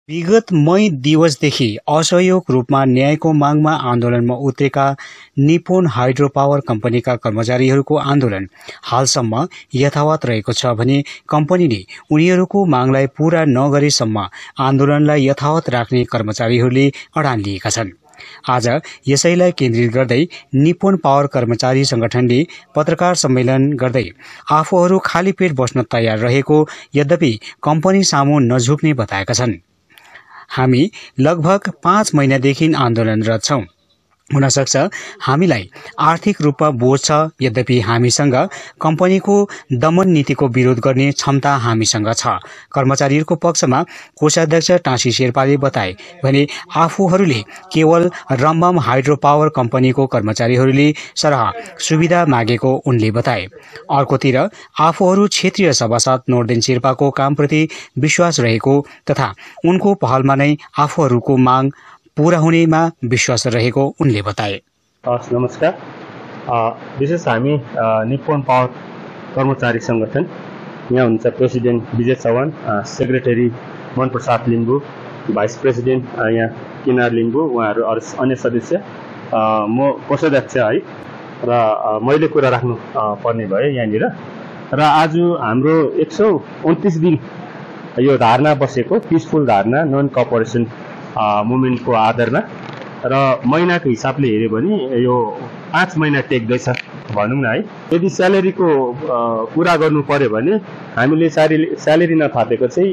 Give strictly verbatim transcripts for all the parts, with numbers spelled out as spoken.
विगत मई दिवसदेखि असहयोग रूपमा न्यायको मागमा आन्दोलनमा उत्रेका निप्पोन हाइड्रो पावर कम्पनीका कर्मचारीहरूको आन्दोलन हालसम्म यथावत रहेको छ भने कम्पनीले उनीहरूको मागलाई पूरा नगरेसम्म आन्दोलनलाई यथावत राख्ने कर्मचारीहरूले अडान लिएका छन्। आज यसैलाई केन्द्रित गर्दै निप्पोन पावर कर्मचारी संगठनले पत्रकार सम्मेलन गर्दै आफूहरू खाली पेट बस्न तयार रहेको यद्यपि कम्पनी सामु नझुक्ने बताएका छन्। हामी लगभग पाँच महिनादेखि आन्दोलनरत छौं। हुन सक्छ हामीलाई आर्थिक रूपमा बोझ छ, यद्यपि हामीसँग कम्पनीको दमन नीतिको विरोध गर्ने क्षमता हामीसँग छ। कर्मचारीहरूको पक्षमा कोषाध्यक्ष टाँसी शेर्पाले बताए भने आफूहरूले केवल रम्बम हाइड्रो पावर कम्पनीको कर्मचारीहरूले सरह सुविधा मागेको उनले बताए। अर्कोतिर आफूहरू क्षेत्रीय सभासद नोर्देन शेर्पाको कामप्रति विश्वास रहेको तथा उनको पहलमा नै आफूहरूको माग पूरा हुनेमा विश्वास रहेको उनले बताए। नमस्कार, विशेष हामी निप्पोन पावर कर्मचारी संगठन, यहाँ हुन्छ प्रेसिडेन्ट विजय चौहान, सेक्रेटरी मन प्रसाद लिम्बू, भाइस प्रेसिडेन्ट यहाँ किनार लिम्बू, उहाँहरू अरू अन्य सदस्य, म कोषाध्यक्ष है र मैले कुरा राख्नु पर्ने भयो यहाँनिर। र आज हाम्रो एक सौ उन्तिस दिन यो धारणा बसेको पिसफुल धारणा नन कोअपरेसन मुभमेन्टको आधारमा र महिनाको हिसाबले हेऱ्यो भने यो पाँच महिना टेक्दैछ भनौँ न है। यदि स्यालेरीको कुरा गर्नु पर्यो भने हामीले स्यालेरी नथापेको चाहिँ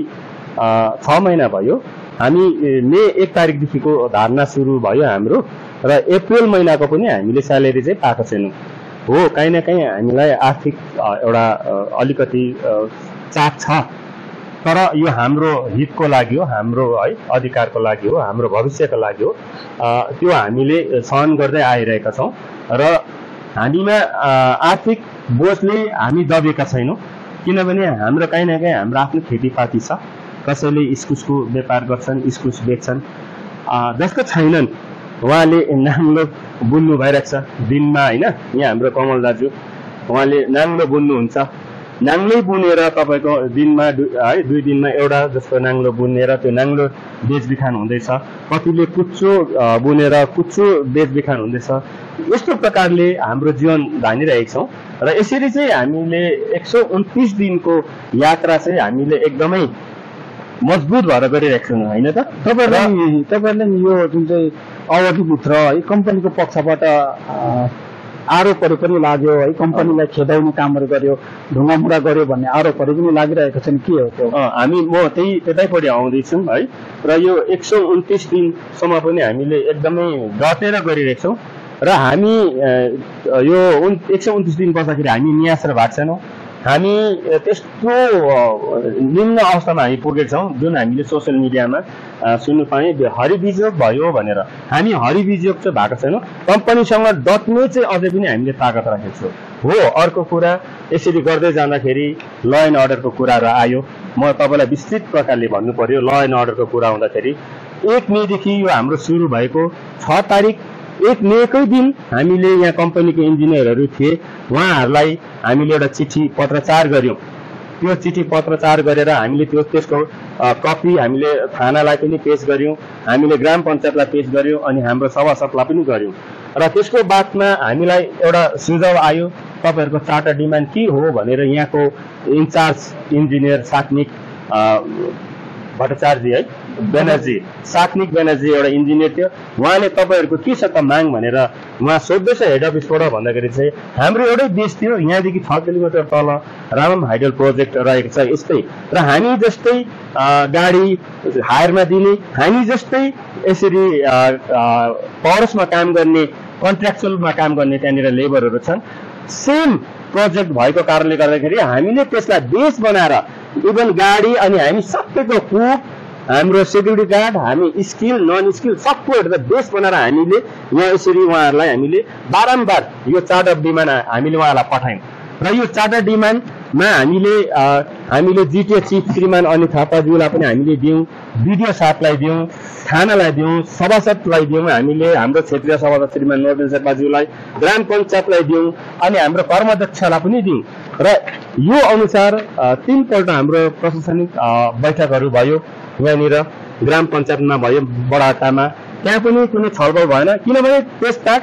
छ महिना भयो। हामी मे एक तारिकदेखिको धारणा सुरु भयो हाम्रो, र अप्रिल महिनाको पनि हामीले स्यालेरी चाहिँ पाएको छैनौँ। हो, काहीँ न काहीँ हामीलाई आर्थिक एउटा अलिकति चाप छ, तर यो हाम्रो हितको लागि हो, हाम्रो है अधिकारको लागि हो, हाम्रो भविष्यको लागि हो। त्यो हामीले सहन गर्दै आइरहेका छौँ र हामीमा आर्थिक बोझले हामी दबेका छैनौँ, किनभने हाम्रो काहीँ न काहीँ हाम्रो आफ्नो खेतीपाती छ। कसैले इस्कुसको व्यापार गर्छन्, इस्कुस बेच्छन्, जसको छैनन् उहाँले नाङ्लो बुन्नु भइरहेको छ दिनमा होइन। यहाँ हाम्रो कमल दाजु उहाँले नाङ्लो बुन्नुहुन्छ, नाङ्लै बुनेर तपाईँको दिनमा है दुई दिनमा एउटा जस्तो नाङ्लो बुनेर त्यो नाङ्लो बेचबिखान हुँदैछ। कतिले कुच्चो बुनेर कुच्चो बेचबिखान हुँदैछ। यस्तो प्रकारले हाम्रो जीवन धानिरहेका छौँ र यसरी चाहिँ हामीले एक सौ उन्तिस दिनको यात्रा चाहिँ हामीले एकदमै मजबुत भएर गरिरहेका छौँ होइन त। तपाईँहरूले तपाईँहरूले यो जुन चाहिँ अवधिभित्र है कम्पनीको पक्षबाट आरोपहरू पनि लाग्यो है, कम्पनीलाई खेदाउने कामहरू गर्यो, ढुङ्गामुढा गर्यो भन्ने आरोपहरू पनि लागिरहेको छन्, के हो त्यो? हामी म त्यही त्यतैपट्टि आउँदैछौँ है। र यो एक सौ उन्तिस दिनसम्म पनि हामीले एकदमै डटेर गरिरहेका छौँ र हामी यो एक सौ उन्तिस दिन बस्दाखेरि हामी नियास र भएको छैनौँ। हामी त्यस्तो निम्न अवस्थामा हामी पुगेका छौँ जुन हामीले सोसियल मिडियामा सुन्नु पाएँ हरिविजोग भयो भनेर। हामी हरिविजोग चाहिँ भएको छैनौँ, कम्पनीसँग डट्ने चाहिँ अझै पनि हामीले ताकत राखेको छौँ। हो, अर्को कुरा यसरी गर्दै जाँदाखेरि ल एन्ड अर्डरको कुराहरू आयो। म तपाईँलाई विस्तृत प्रकारले भन्नु पर्यो। ल एन्ड अर्डरको कुरा आउँदाखेरि एक मेदेखि यो हाम्रो सुरु भएको छ तारिक एक मेकै दिन हामीले यहाँ कम्पनीको इन्जिनियरहरू थिए, उहाँहरूलाई हामीले एउटा चिठी पत्रचार गऱ्यौँ। त्यो चिठी पत्रचार गरेर हामीले त्यो त्यसको कपी हामीले थानालाई पनि पेश गऱ्यौँ, हामीले ग्राम पञ्चायतलाई पेश गऱ्यौँ, अनि हाम्रो सभासदलाई पनि गऱ्यौँ। र त्यसको बादमा हामीलाई एउटा सुझाव आयो, तपाईँहरूको चार्टर डिमान्ड के हो भनेर यहाँको इन्चार्ज इन्जिनियर साक्निक भट्टाचार्यजी है ब्यानर्जी साक्निक ब्यानर्जी एउटा इन्जिनियर थियो, उहाँले तपाईँहरूको के छ त माग भनेर उहाँ सोध्दैछ हेड अफिसबाट। भन्दाखेरि चाहिँ हाम्रो एउटै देश थियो, यहाँदेखि छ किलोमिटर तल रामम हाइडल प्रोजेक्ट रहेको छ यस्तै, र हामी जस्तै गाडी हायरमा दिने, हामी जस्तै यसरी पहरसमा काम गर्ने, कन्ट्र्याक्चुअलमा काम गर्ने त्यहाँनिर लेबरहरू छन्। सेम प्रोजेक्ट भएको कारणले गर्दाखेरि हामीले त्यसलाई बेस बनाएर इभन गाडी अनि हामी सबैको कुक, हाम्रो सेक्युरिटी गार्ड, हामी स्किल नन स्किल सबको एउटा बेस बनाएर हामीले यहाँ यसरी उहाँहरूलाई हामीले बारम्बार यो चार्ट अफ डिमान्ड हामीले उहाँलाई पठायौँ। र यो चार्ट अफ डिमान्डमा हामीले हामीले जिटिए चिफ श्रीमान अनिल थापाज्यूलाई पनि हामीले दियौँ, बिडिओ साहबलाई दियौँ, थानालाई दियौँ, सभासदलाई दियौँ, हामीले हाम्रो क्षेत्रीय सभासद श्रीमान नोर्देन शेर्पाज्यूलाई, ग्राम पञ्चायतलाई दियौँ, अनि हाम्रो कर्माध्यक्षलाई पनि दियौँ। र यो अनुसार तीनपल्ट हाम्रो प्रशासनिक बैठकहरू भयो यहाँनिर। ग्राम पञ्चायतमा भयो बडाटामा, त्यहाँ पनि कुनै छलफल भएन किनभने त्यसका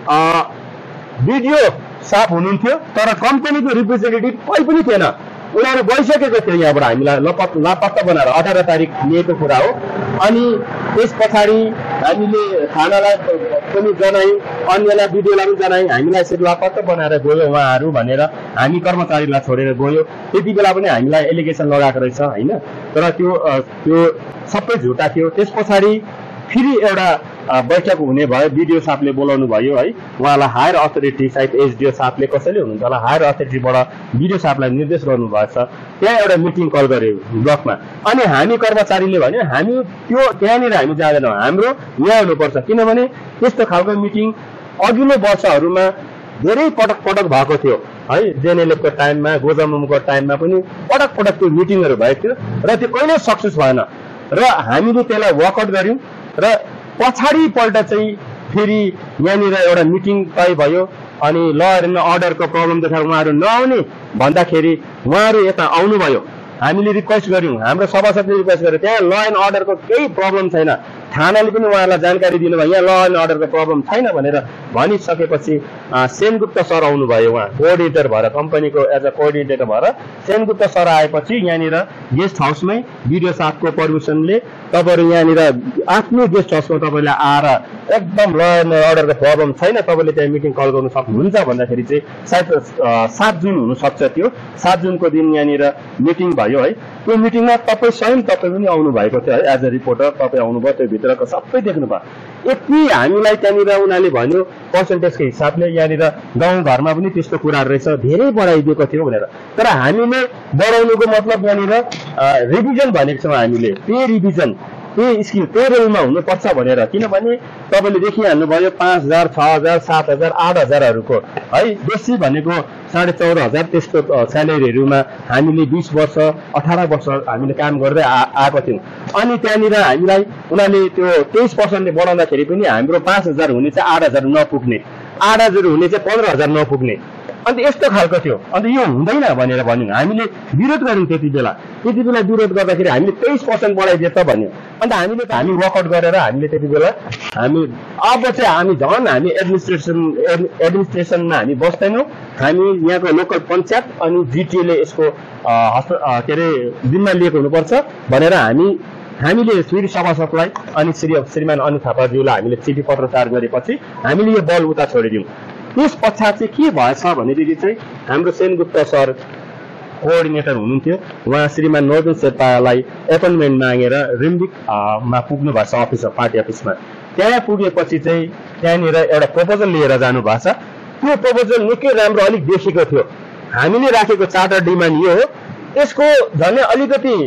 भिडियो साफ हुनुहुन्थ्यो तर कम्पनीको रिप्रेजेन्टेटिभ कोही पनि थिएन। उनीहरू गइसकेको थियो यहाँबाट हामीलाई लपत लापत्ता बनाएर अठार तारिक लिएको कुरा हो। अनि त्यस पछाडि हामीले थानालाई पनि जनायौँ, अन्यलाई भिडियोलाई पनि जनायौँ, हामीलाई यसरी लापत्ता बनाएर गयो उहाँहरू भनेर हामी कर्मचारीलाई छोडेर गयो। त्यति बेला पनि हामीलाई एलिगेसन लगाएको रहेछ होइन, तर त्यो त्यो सबै झुटा थियो। त्यस पछाडि फेरि एउटा बैठक हुने भयो, बिडिओ साहबले बोलाउनु भयो है, उहाँलाई हायर अथोरिटी सायद एसडिओ साहबले कसैले हुनुहुन्छ होला हायर अथोरिटीबाट बिडिओ साहबलाई निर्देश गर्नुभएको छ, त्यहाँ एउटा मिटिङ कल गर्यो ब्लकमा। अनि हामी कर्मचारीले भन्यो हामी त्यो त्यहाँनिर हामी जाँदैनौँ, हाम्रो यहाँ हुनुपर्छ किनभने त्यस्तो खालको मिटिङ अघिल्लो वर्षहरूमा धेरै पटक पटक भएको थियो है। जेएनएलएफको टाइममा गोजामुमको टाइममा पनि पटक पटक त्यो मिटिङहरू भएको थियो र त्यो कहिल्यै सक्सेस भएन र हामीले त्यसलाई वर्कआउट गऱ्यौँ र पछाडिपल्ट चाहिँ फेरि यहाँनिर एउटा मिटिङ तय भयो। अनि ल एन्ड अर्डरको प्रब्लम देखाएर उहाँहरू नआउने भन्दाखेरि उहाँहरू यता आउनुभयो। हामीले रिक्वेस्ट गऱ्यौँ, हाम्रो सभासदले रिक्वेस्ट गर्यो, त्यहाँ ल एन्ड अर्डरको केही प्रब्लम छैन, थानाले पनि उहाँहरूलाई जानकारी दिनुभयो यहाँ ल एन्ड अर्डरको प्रब्लम छैन भनेर भनिसकेपछि सेनगुप्ता सर आउनुभयो, उहाँ कोअर्डिनेटर भएर कम्पनीको एज अ कोअर्डिनेटर भएर सेनगुप्ता सर आएपछि यहाँनिर गेस्ट हाउसमै बिडिओ साहबको पर्मिसनले तपाईँहरू यहाँनिर आफ्नो गेस्ट हाउसमा तपाईँले आएर एकदम ल एन्ड अर्डरको प्रब्लम छैन, तपाईँले त्यहाँ मिटिङ कल गर्नु सक्नुहुन्छ भन्दाखेरि चाहिँ सायद सात जुन हुनसक्छ, त्यो सात जुनको दिन यहाँनिर मिटिङ भयो है। त्यो मिटिङमा तपाईँ स्वयं तपाईँ पनि आउनु भएको थियो है, एज अ रिपोर्टर तपाईँ आउनुभयो, त्यो भित्रको सबै देख्नुभयो। यति हामीलाई त्यहाँनिर उनीहरूले भन्यो पर्सेन्टेजको हिसाबले यहाँनिर गाउँघरमा पनि त्यस्तो कुराहरू रहेछ, धेरै बढाइदिएको थियो भनेर। तर हामीले बढाउनुको मतलब यहाँनिर रिभिजन भनेको छौँ हामीले, pay revision pay skill pay रेलमा हुनुपर्छ भनेर, किनभने तपाईँले देखिहाल्नुभयो पाँच हजार छ हजार सात हजार आठ हजारहरूको है, बेसी भनेको साढे चौध हजार त्यस्तो स्यालेरीहरूमा हामीले बिस वर्ष अठार वर्ष हामीले काम गर्दै आएको थियौँ। अनि त्यहाँनिर हामीलाई उनीहरूले त्यो तेइस पर्सेन्टले बढाउँदाखेरि पनि हाम्रो पाँच हजार हुने चाहिँ आठ हजार नपुग्ने, आठ हजार हुने चाहिँ पन्ध्र हजार नपुग्ने, अन्त यस्तो खालको थियो। अन्त यो हुँदैन भनेर भन्यौँ, हामीले विरोध गऱ्यौँ त्यति बेला। त्यति बेला विरोध गर्दाखेरि हामीले तेइस पर्सेन्ट बढाइदिए त भन्यो। अन्त हामीले हामी वर्कआउट गरेर हामीले त्यति बेला हामी अब चाहिँ हामी झन् हामी एडमिनिस्ट्रेसन एडमिनिस्ट्रेसनमा हामी बस्दैनौँ, हामी यहाँको लोकल पञ्चायत अनि जिटिएले यसको हस्त के अरे जिम्मा लिएको हुनुपर्छ भनेर हामी हामीले फेरि सभासदलाई अनि श्री श्रीमान अनिल थापाज्यूलाई हामीले चिठी पत्रचार गरेपछि हामीले यो बल उता छोडिदियौँ। त्यस पश्चात चाहिँ के भएछ भनेदेखि चाहिँ हाम्रो सेनगुप्ता सर कोअर्डिनेटर हुनुहुन्थ्यो, उहाँ श्रीमान नोर्देन शेर्पालाई एपोइन्टमेन्ट मागेर रिम्बिकमा पुग्नु भएको छ अफिस पार्टी अफिसमा। त्यहाँ पुगेपछि चाहिँ त्यहाँनिर एउटा प्रपोजल लिएर जानु भएको छ। त्यो प्रपोजल निकै राम्रो अलिक देखेको थियो, हामीले राखेको चार्टर डिमान्ड यो हो, यसको झन् अलिकति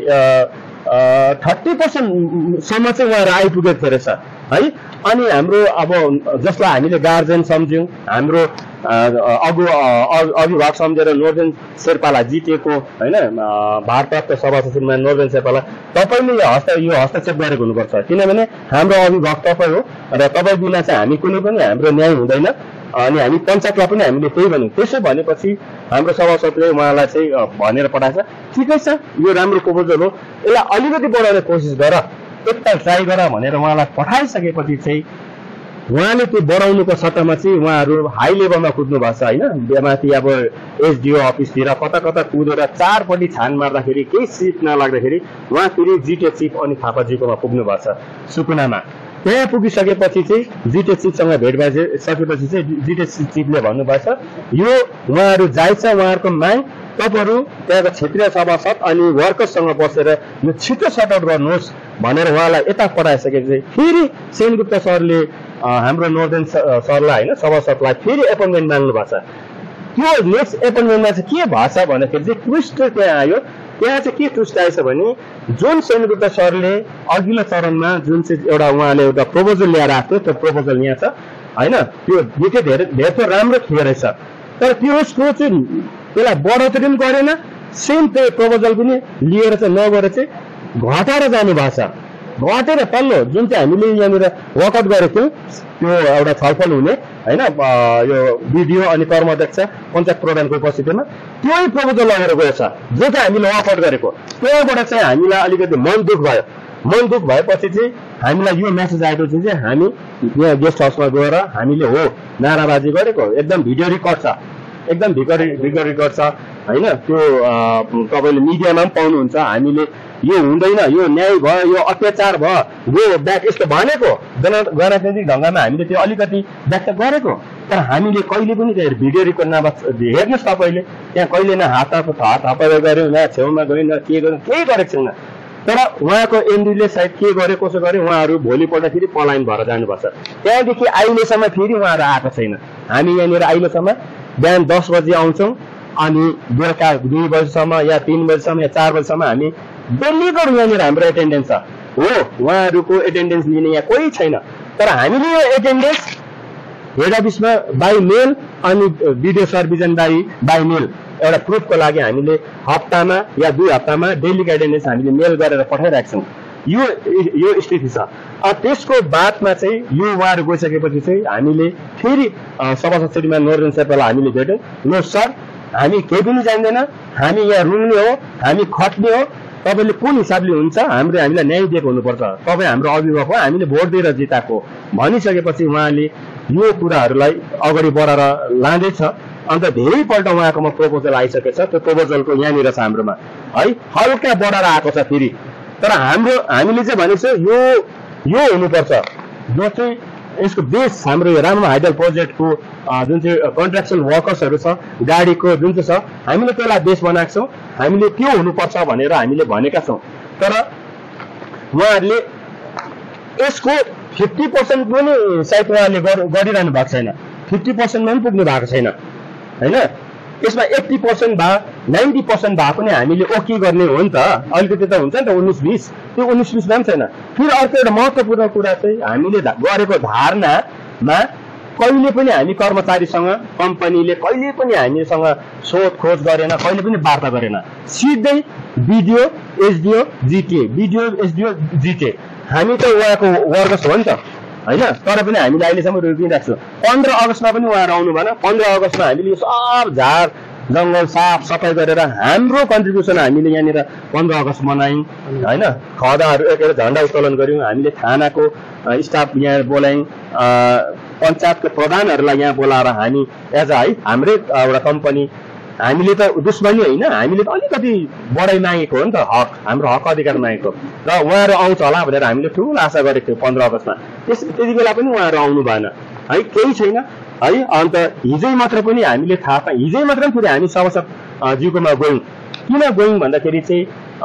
थर्टी पर्सेन्टसम्म चाहिँ उहाँहरू आइपुगेको थियो रहेछ है। अनि हाम्रो अब जसलाई हामीले गार्जेन सम्झ्यौँ, हाम्रो अगु अभिभावक सम्झेर नोर्देन शेर्पालाई जितेको होइन भारप्राप्त सभासद श्रीमान नोर्देन शेर्पालाई तपाईँले यो हस्त यो हस्तक्षेप गरेको हुनुपर्छ, किनभने हाम्रो अभिभावक तपाईँ हो र तपाईँ बिना चाहिँ हामी कुनै पनि हाम्रो न्याय हुँदैन। अनि हामी पञ्चायतलाई पनि हामीले त्यही भन्यौँ। त्यसो भनेपछि हाम्रो सभासदले उहाँलाई चाहिँ भनेर पठाएछ, ठिकै छ यो राम्रो प्रपोजल हो, यसलाई अलिकति बढाउने कोसिस गर, एकताल ट्राई गर भनेर उहाँलाई पठाइसकेपछि चाहिँ उहाँले त्यो बढाउनुको सट्टामा चाहिँ उहाँहरू हाई लेभलमा कुद्नु भएको छ होइन। माथि अब एसडिओ अफिसतिर कता कता कुदेर चारपट्टि छान मार्दाखेरि केही सिट नलाग्दाखेरि उहाँ फेरि जिटे चिफ अनि थापाजीकोमा पुग्नु भएको छ सुकुनामा। त्यहाँ पुगिसकेपछि चाहिँ जिटे चिफसँग भेट भइसकेपछि चाहिँ जिटे चिफले भन्नुभएछ यो उहाँहरू जायज छ, उहाँहरूको माग, तपाईँहरू त्यहाँको क्षेत्रीय सभासद अनि वर्कर्ससँग बसेर यो छिटो सर्ट आउट गर्नुहोस् भनेर उहाँलाई यता पठाइसकेपछि फेरि सेनगुप्ता सरले हाम्रो नोर्देन सरलाई होइन सभासदलाई फेरि एपोइन्टमेन्ट माग्नु भएको छ। त्यो नेक्स्ट एपोइन्टमेन्टमा चाहिँ के भएको छ भन्दाखेरि चाहिँ ट्विस्ट त्यहाँ आयो। त्यहाँ चाहिँ के ट्विस्ट आएछ भने जुन सेनगुप्ता सरले अघिल्लो चरणमा जुन चाहिँ एउटा उहाँले एउटा प्रपोजल ल्याएर आएको थियो, त्यो प्रपोजल यहाँ छ होइन, त्यो निकै धेरै धेरै राम्रो थियो रहेछ। तर त्यसको चाहिँ त्यसलाई बढोत्तरी पनि गरेन, सेम त्यो प्रपोजल पनि लिएर चाहिँ नगरेर चाहिँ घटाएर जानु भएको छ। घटेर तल्लो जुन चाहिँ हामीले यहाँनिर वर्कआउट गरेको थियौँ त्यो एउटा छलफल हुने होइन यो बिडिओ अनि कर्माध्यक्ष पञ्चायत प्रधानको उपस्थितिमा त्यही प्रपोजल लगेर गएको छ जो चाहिँ हामीले वर्कआउट गरेको। त्यहाँबाट चाहिँ हामीलाई अलिकति मन दुख भयो। मन दुख भएपछि चाहिँ हामीलाई यो मेसेज आएको चाहिँ हामी यहाँ गेस्ट हाउसमा गएर हामीले हो नाराबाजी गरेको एकदम भिडियो रेकर्ड छ एकदम भिडियो भिडियो रेकर्ड छ होइन त्यो तपाईँले मिडियामा पनि पाउनुहुन्छ हामीले यो हुँदैन यो न्याय भयो यो अत्याचार भयो गो ब्याक यस्तो भनेको जन गणतान्त्रिक ढङ्गमा हामीले त्यो अलिकति व्यक्त गरेको तर हामीले कहिले पनि त्यो भिडियो रेकर्ड नभए हेर्नुहोस् तपाईँले त्यहाँ कहिले न हात हात हप्पा गऱ्यौँ न छेउमा गयो न के गर्यो केही गरेको छैन तर उहाँको एमडीले सायद के गरे कसो गरे उहाँहरू भोलिपल्ट फेरि पलायन भएर जानुपर्छ त्यहाँदेखि अहिलेसम्म फेरि उहाँहरू आएको छैन हामी यहाँनिर अहिलेसम्म बिहान दस बजी आउँछौँ अनि बेलुका दुई बजीसम्म या तिन बजीसम्म या चार बजीसम्म हामी डेलीको यहाँनिर हाम्रो एटेन्डेन्स छ हो उहाँहरूको एटेन्डेन्स लिने यहाँ कोही छैन तर हामीले यो एटेन्डेन्स हेड अफिसमा बाई मेल अनि video supervision by by mail एउटा प्रुफको लागि हामीले हप्तामा या दुई हप्तामा डेलीको एटेन्डेन्स हामीले मेल गरेर पठाइरहेको छौँ यो यो स्थिति छ त्यसको बादमा चाहिँ यो उहाँहरू गइसकेपछि चाहिँ हामीले फेरि सभासद श्रीमान नोर्देन शेर्पालाई हामीले भेट्यौँ नो सर हामी केही पनि जान्दैन हामी यहाँ रुङ्ने हो हामी खट्ने हो तपाईँले कुन हिसाबले हुन्छ हाम्रो हामीलाई न्याय दिएको हुनुपर्छ तपाईँ हाम्रो अभिभावक हो हामीले भोट दिएर जिताएको भनिसकेपछि उहाँले यो कुराहरूलाई अगाडि बढाएर लाँदैछ अन्त धेरैपल्ट उहाँकोमा प्रपोजल आइसकेको छ त्यो प्रपोजलको यहाँनिर छ हाम्रोमा है हल्का बढाएर आएको छ फेरि तर हाम्रो हामीले चाहिँ भनेको छ यो यो हुनुपर्छ जो चाहिँ यसको बेस हाम्रो यो राम्रो हाइडल प्रोजेक्टको जुन चाहिँ कन्ट्राक्सन वर्कर्सहरू छ गाडीको जुन चाहिँ छ हामीले त्यसलाई बेस बनाएको छौँ हामीले त्यो हुनुपर्छ भनेर हामीले भनेका छौँ तर उहाँहरूले यसको फिफ्टी पर्सेन्ट पनि सायद उहाँले गरिरहनु भएको छैन फिफ्टी पर्सेन्टमा पनि पुग्नु भएको छैन होइन यसमा एट्टी पर्सेन्ट भए नाइन्टी पर्सेन्ट भए पनि हामीले ओके गर्ने हो नि त अलिकति त हुन्छ नि त उन्नाइस बिस त्यो उन्नाइस बिसमा पनि छैन फेरि अर्को एउटा महत्त्वपूर्ण कुरा चाहिँ हामीले गरेको धारणामा कहिले पनि हामी कर्मचारीसँग कम्पनीले कहिले पनि हामीसँग सोध खोज गरेन कहिले पनि वार्ता गरेन सिधै BDO SDO GTA BDO SDO GTA हामी त उहाँको वर्गस हो नि त होइन तर पनि हामीले अहिलेसम्म रोकिरहेको छौँ पन्ध्र अगस्तमा पनि उहाँहरू आउनु भएन पन्ध्र अगस्तमा हामीले यो सब झार जङ्गल साफ सफाइ गरेर हाम्रो कन्ट्रिब्युसन हामीले यहाँनिर पन्ध्र अगस्त मनायौँ होइन खदाहरू एकेर झन्डा उत्तोलन गऱ्यौँ हामीले थानाको स्टाफ यहाँ बोलायौँ पञ्चायतको प्रधानहरूलाई यहाँ बोलाएर हामी एज अ है हाम्रै एउटा कम्पनी हामीले त दुश्मनी होइन हामीले त अलिकति बढाइ मागेको हो नि त हक हाम्रो हक अधिकार मागेको र उहाँहरू आउँछ होला भनेर हामीले ठुलो आशा गरेको थियौँ पन्ध्र अगस्तमा त्यस त्यति बेला पनि उहाँहरू आउनु भएन है केही छैन है अन्त हिजै मात्र पनि हामीले थाहा पायौँ हिजै मात्र पनि फेरि हामी सभासद ज्यूकोमा गयौँ किन गयौँ भन्दाखेरि चाहिँ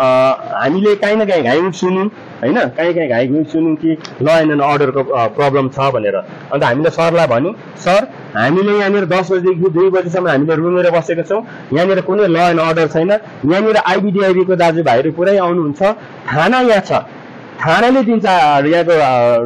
हामीले काहीँ न काहीँ घाइ सुन्यौँ होइन काहीँ काहीँ घाइ सुन्यौँ कि ल एन्ड अर्डरको प्रब्लम छ भनेर अन्त हामीले सरलाई भन्यौँ सर हामीले यहाँनिर दस बजीदेखि दुई बजीसम्म हामीले रुमेर बसेका छौँ यहाँनिर कुनै ल एन्ड अर्डर छैन यहाँनिर आइबिडिआइबीको दाजुभाइहरू पुरै आउनुहुन्छ थाना यहाँ छ थानाले दिन्छ यहाँको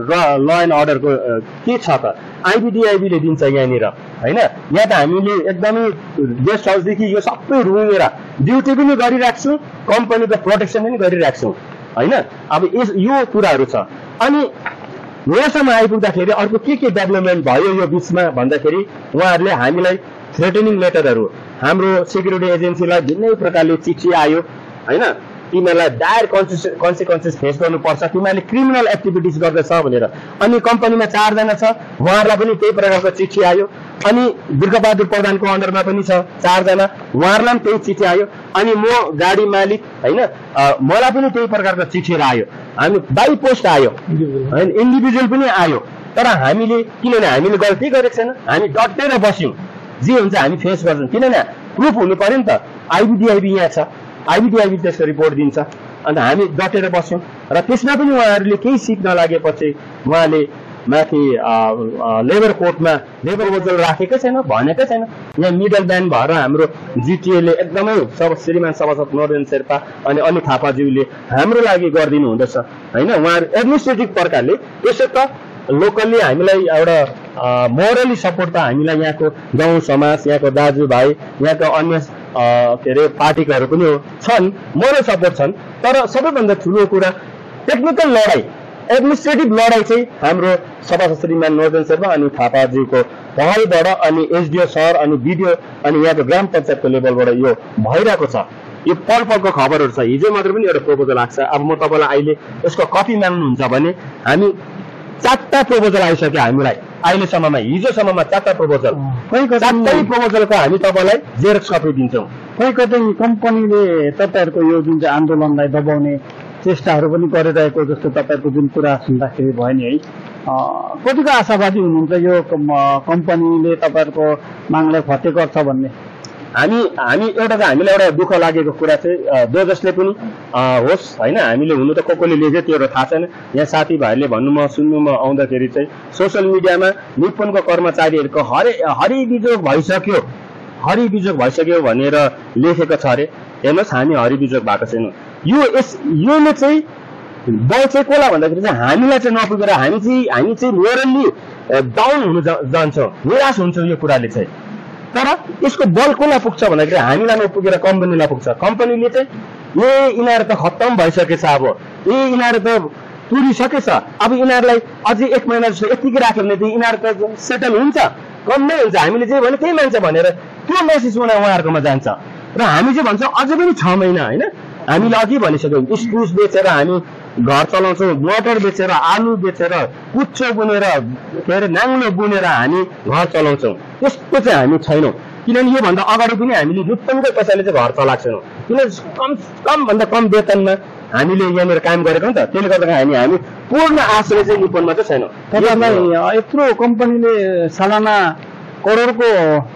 ल एन्ड अर्डरको के छ त आइबिडिआइबीले दिन्छ यहाँनिर होइन यहाँ त हामीले एकदमै गेस्ट हाउसदेखि यो सबै रुमेर ड्युटी पनि गरिरहेको छौँ कम्पनीको प्रोटेक्सन पनि गरिरहेको छौँ होइन अब यस यो कुराहरू छ अनि यहाँसम्म आइपुग्दाखेरि अर्को के के डेभलपमेन्ट भयो यो बिचमा भन्दाखेरि उहाँहरूले हामीलाई थ्रेटनिङ लेटरहरू हाम्रो सेक्युरिटी एजेन्सीलाई भिन्नै प्रकारले चिठी आयो होइन तिमीहरूलाई डायर कन्सिस कन्सिक्वेन्सेस फेस गर्नुपर्छ तिमीहरूले क्रिमिनल एक्टिभिटिज गर्दैछ भनेर अनि कम्पनीमा चारजना छ उहाँहरूलाई पनि त्यही प्रकारको चिठी आयो अनि बिर्खबहादुर प्रधानको अन्डरमा पनि छ चारजना उहाँहरूलाई पनि त्यही चिठी आयो अनि म गाडी मालिक होइन मलाई पनि त्यही प्रकारको चिठीहरू आयो हामी बाई पोस्ट आयो होइन इन्डिभिजुअल पनि आयो तर हामीले किनभने हामीले गल्ती गरेको छैन हामी डटेर बस्यौँ जे हुन्छ हामी फेस गर्छौँ किनभने प्रुफ हुनु पऱ्यो नि त आइबिडिआइबी यहाँ छ आइबिडिआइबी त्यसको रिपोर्ट दिन्छ अन्त हामी डटेर बस्यौँ र त्यसमा पनि उहाँहरूले केही सिक नलागेपछि उहाँले माथि लेबर कोर्टमा लेबर वजल राखेकै छैन भनेकै छैन यहाँ मिडल म्यान भएर हाम्रो जिटिएले एकदमै सब श्रीमान सभासद नोर्देन शेर्पा अनि अनित थापाज्यूले हाम्रो लागि गरिदिनु हुँदछ होइन उहाँहरू एडमिनिस्ट्रेटिभ प्रकारले यसो त लोकल्ली हामीलाई एउटा मोरली सपोर्ट त हामीलाई यहाँको गाउँ समाज यहाँको दाजुभाइ यहाँको अन्य के अरे पार्टीकाहरू पनि छन् मोरल सपोर्ट छन् तर सबैभन्दा ठुलो कुरा टेक्निकल लडाइँ एडमिनिस्ट्रेटिभ लडाइँ चाहिँ हाम्रो सभासद श्रीमान नोर्देन शेर्पा अनि थापाज्यूको पहलबाट अनि एसडिओ सर अनि बिडिओ अनि यहाँको ग्राम पञ्चायतको लेभलबाट यो भइरहेको छ यो पल पलको खबरहरू छ। हिजो मात्र पनि एउटा प्रपोजल आएको छ। अब म तपाईँलाई अहिले यसको कपी माग्नुहुन्छ भने हामी चारवटा प्रपोजल आइसक्यो हामीलाई अहिलेसम्ममा, हिजोसम्ममा चारवटा प्रपोजल, चारवटै प्रपोजलको हामी तपाईँलाई जेरक्स कपी दिन्छौँ। कहीँ कतै कम्पनीले तपाईँहरूको यो जुन चाहिँ आन्दोलनलाई दबाउने चेष्टाहरू पनि गरिरहेको जस्तो तपाईँहरूको जुन कुरा सुन्दाखेरि भयो नि है, कतिको आशावादी हुनुहुन्छ यो कम्पनीले तपाईँहरूको मागलाई फते गर्छ भन्ने? हामी हामी एउटा त हामीलाई एउटा दुःख लागेको कुरा चाहिँ जो जसले पनि होस् होइन, हामीले हुनु त को कोले लेख्यो त्योहरू थाहा छैन। यहाँ साथीभाइहरूले भन्नुमा सुन्नुमा आउँदाखेरि चाहिँ सोसियल मिडियामा निप्पोनको कर्मचारीहरूको हरे हरिबिजोग भइसक्यो हरिबिजोग भइसक्यो भनेर लेखेको छ अरे। हेर्नुहोस्, हामी हरिबिजोग भएको छैनौँ। यो यस योले चाहिँ बल चाहिँ कसलाई भन्दाखेरि चाहिँ हामीलाई चाहिँ नपुगेर हामी चाहिँ हामी चाहिँ मोरल्ली डाउन हुनु जान्छौँ, निराश हुन्छौँ यो कुराले चाहिँ। तर यसको बल कसलाई पुग्छ भन्दाखेरि हामीलाई नपुगेर कम्पनीलाई पुग्छ। कम्पनीले चाहिँ ए यिनीहरू त खत्तम भइसकेछ, अब ए यिनीहरू त तुरिसकेछ, अब यिनीहरूलाई अझै एक महिना जस्तो यतिकै राख्यो भने त यिनीहरू त सेटल हुन्छ, कम नै हुन्छ, हामीले जे भने त्यही मान्छ भनेर त्यो मेसेज उहाँहरूकोमा जान्छ। र हामी चाहिँ भन्छौँ अझै पनि छ महिना होइन, हामीले अघि भनिसक्यौँ इस्कुस बेचेर हामी घर चलाउँछौँ, मटर बेचेर, आलु बेचेर, कुच्चो बुनेर, के अरे नाङ्लो बुनेर हामी घर चलाउँछौँ। त्यस्तो चाहिँ हामी छैनौँ, किनभने योभन्दा अगाडि पनि हामीले निप्पोनकै पैसाले चाहिँ घर चलाएको छैनौँ। किन कम कमभन्दा कम वेतनमा हामीले यहाँनिर काम गरेको नि त, त्यसले गर्दा हामी हामी पूर्ण आश्रय चाहिँ निप्पोनमा चाहिँ छैनौँ। तपाईँलाई यत्रो कम्पनीले सालाना करोडको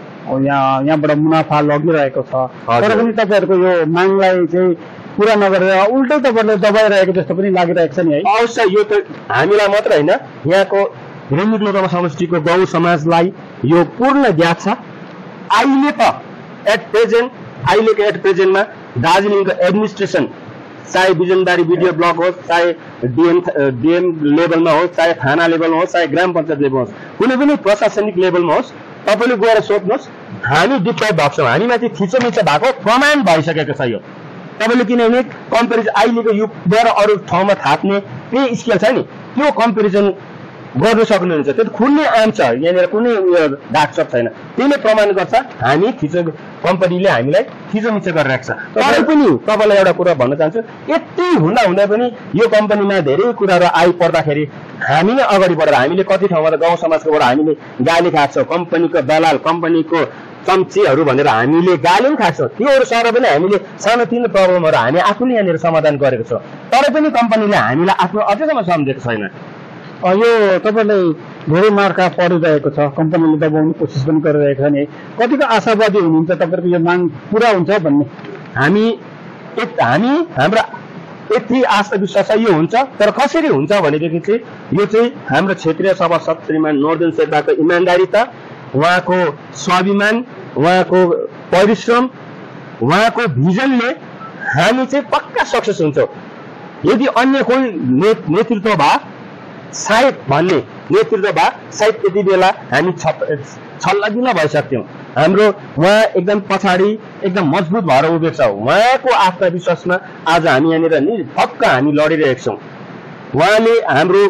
यहाँ यहाँबाट मुनाफा लगिरहेको छ, तर पनि तपाईँहरूको यो मागलाई चाहिँ पुरा नगरेर उल्टै तपाईँहरूले दबाइरहेको जस्तो पनि लागिरहेको छ नि है? अवश्य यो त हामीलाई मात्र होइन, यहाँको रिम्बिक लोधोमा समष्टिको गाउँ समाजलाई यो पूर्ण ज्ञात छ। अहिले त एट प्रेजेन्ट अहिलेको एट प्रेजेन्टमा दार्जिलिङको एडमिनिस्ट्रेसन, चाहे बिजनबारी बिडिओ ब्लक होस्, चाहे डिएम डिएम लेभलमा होस्, चाहे थाना लेभलमा होस्, चाहे ग्राम पञ्चायत लेभलमा होस्, कुनै पनि प्रशासनिक लेभलमा होस्, तपाईँले गएर सोध्नुहोस्, हामी डिप्राइभ भएको छौँ, हामीमाथि थिचोमिचो भएको प्रमाण भइसकेको छ यो। तपाईँले किनभने कम्पेरिजन अहिलेको युगबाट अरू ठाउँमा थाप्ने पे स्केल छ नि, त्यो कम्पेरिजन गर्नु सक्नुहुन्छ। त्यो त खुल्ने आम छ, यहाँनिर कुनै उयो डाकसप छैन। त्यसले प्रमाण गर्छ हामी थिचो कम्पनीले हामीलाई थिचोमिचो गरिरहेको छ। तर पनि तपाईँलाई एउटा कुरा भन्न चाहन्छु, यति हुँदा हुँदा पनि यो कम्पनीमा धेरै कुराहरू आइपर्दाखेरि हामी नै अगाडि बढेर हामीले कति ठाउँमा त गाउँ समाजकोबाट हामीले गाली खाएको छौँ, कम्पनीको दलाल, कम्पनीको चम्चीहरू भनेर हामीले गाली पनि खाएको छौँ। त्योहरू सर पनि हामीले सानोतिनो प्रब्लमहरू हामी आफूले यहाँनिर समाधान गरेको छौँ, तर पनि कम्पनीले हामीलाई आफ्नो अझैसम्म सम्झेको छैन। यो तपाईँलाई धेरै मार्का परिरहेको छ, कम्पनीले दबाउने कोसिस पनि गरिरहेको छ नि, कतिको आशावादी हुनुहुन्छ तपाईँको यो माग पुरा हुन्छ भन्ने? हामी हामी हाम्रा यति आशा विश्वास यो हुन्छ, तर कसरी हुन्छ भनेदेखि चाहिँ यो चाहिँ हाम्रो क्षेत्रीय सभासद श्रीमान नोर्देन शेर्पाको इमान्दारिता, उहाँको स्वाभिमान, उहाँको परिश्रम, उहाँको भिजनले हामी चाहिँ पक्का सक्सेस हुन्छौँ। यदि अन्य कोही नेतृत्व भए सायद भन्ने नेतृत्व भए सायद त्यति बेला हामी छल्लगिन भइसक्थ्यौँ। हाम्रो उहाँ एकदम पछाडि एकदम मजबुत भएर उभिएको छ, उहाँको आत्मविश्वासमा आज हामी यहाँनिर निपक्क हामी लडिरहेका छौँ। उहाँले हाम्रो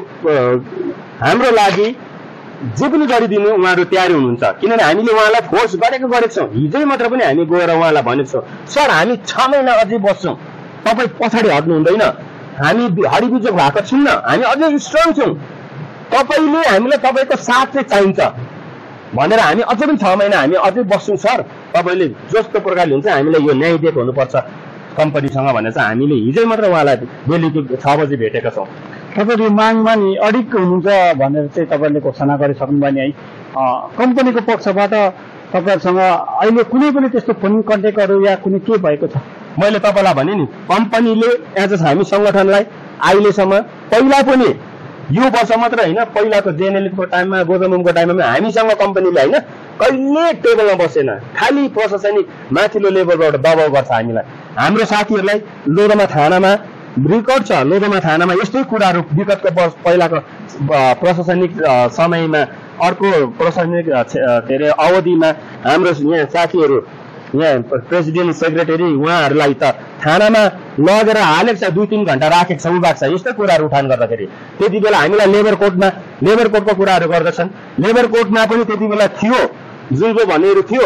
हाम्रो लागि जे पनि गरिदिनु उहाँहरू तयारी हुनुहुन्छ, किनभने हामीले उहाँलाई फोर्स गरेको गरेको छौँ। हिजै मात्र पनि हामी गएर उहाँलाई भनेको छौँ, सर हामी छ महिना अझै बस्छौँ, तपाईँ पछाडि हट्नु हुँदैन, हामी हरिबिजोग भएको छैन, हामी अझै स्ट्रङ छौँ, तपाईँले हामीलाई तपाईँको साथ चाहिँ चाहिन्छ भनेर हामी अझै पनि छ महिना हामी अझै बस्छौँ सर, तपाईँले जस्तो प्रकारले हुन्छ हामीलाई यो न्याय दिएको हुनुपर्छ कम्पनीसँग भनेर चाहिँ हामीले हिजै मात्र उहाँलाई बेलुकी छ बजी भेटेका छौँ। तपाईँले मागमा नि अडिक हुनुहुन्छ भनेर चाहिँ तपाईँले घोषणा गरिसक्नुभयो नि है, कम्पनीको पक्षबाट तपाईँहरूसँग अहिले कुनै पनि त्यस्तो फोन कन्ट्याक्टहरू या कुनै के भएको छ? मैले तपाईँलाई भने नि, कम्पनीले एज हामी सङ्गठनलाई अहिलेसम्म पहिला पनि यो वर्ष मात्र होइन, पहिलाको जेएनएलको टाइममा, गोजमुमको टाइममा हामीसँग कम्पनीले होइन कहिले टेबलमा बसेन, खालि प्रशासनिक माथिल्लो लेभलबाट दबाउ गर्छ हामीलाई। हाम्रो साथीहरूलाई लोधोमा थानामा रेकर्ड छ, लोधोमा थानामा यस्तै कुराहरू विगतको वर्ष पहिलाको प्रशासनिक समयमा, अर्को प्रशासनिक के अरे अवधिमा हाम्रो यहाँ साथीहरू, यहाँ प्रेसिडेन्ट सेक्रेटरी उहाँहरूलाई त थानामा लगेर हालेको छ, दुई तिन घन्टा राखेको छ, उभाएको छ, यस्तै कुराहरू उठान गर्दाखेरि। त्यति बेला हामीलाई लेबर कोर्टमा लेबर कोर्टको कुराहरू गर्दछन्, लेबर कोर्टमा पनि त्यति बेला थियो जुन जो भन्नेहरू थियो,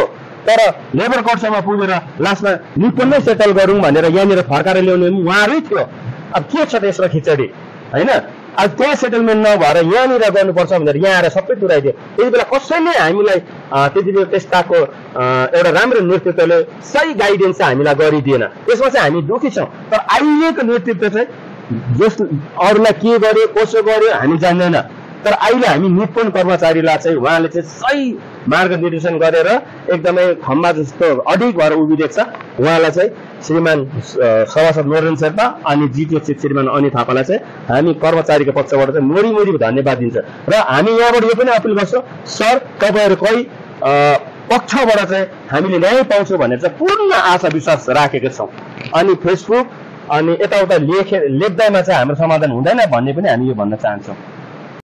तर लेबर कोर्टसम्म पुगेर लास्टमा निपुण नै सेटल गरौँ भनेर यहाँनिर फर्काएर ल्याउने उहाँकै थियो। अब के छ त्यसमा खिचडी होइन? अब त्यहाँ सेटलमेन्ट नभएर यहाँनिर गर्नुपर्छ भनेर यहाँ आएर सबै तुराइदियो। त्यति बेला कसैले हामीलाई त्यति बेला टेस्टाको एउटा राम्रो नेतृत्वले सही गाइडेन्स चाहिँ हामीलाई गरिदिएन। त्यसमा चाहिँ हामी दुःखी छौँ। तर अहिलेको नेतृत्व चाहिँ जस अरूलाई के गर्यो कसो गर्यो हामी जान्दैन। तर अहिले हामी निपुण कर्मचारीलाई चाहिँ उहाँले चाहिँ सही मार्गनिर्देशन गरेर एकदमै खम्बा जस्तो अडिग भएर उभिदिएको छ। उहाँलाई चाहिँ श्रीमान सभासद नरेन्द्र शेर्पा अनि जिटिए चिफ श्रीमान अनित थापालाई चाहिँ हामी कर्मचारीको पक्षबाट चाहिँ मोरी मोरी धन्यवाद दिन्छ। र हामी यहाँबाट यो पनि अपिल गर्छौँ, सर तपाईँहरूकै पक्षबाट चाहिँ हामीले न्याय पाउँछौँ भनेर चाहिँ पूर्ण आशा विश्वास राखेका छौँ। अनि फेसबुक अनि यताउता लेखे लेख्दैमा चाहिँ हाम्रो समाधान हुँदैन भन्ने पनि हामी यो भन्न चाहन्छौँ।